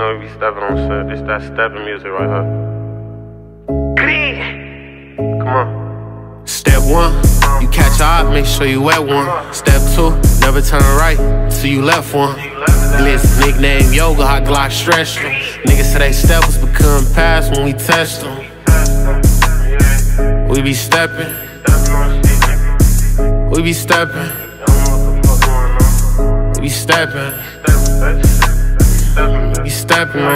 know we be stepping on shit. This that stepping music right here. Come on. Step 1, you catch a op, make sure you wet one. Step 2, never turn right till you left one. Blitz, nickname Yoga, hot Glock stretch them. Niggas say they steppers become pass when we test them. We be stepping. We be stepping. We be stepping. We stepping, man.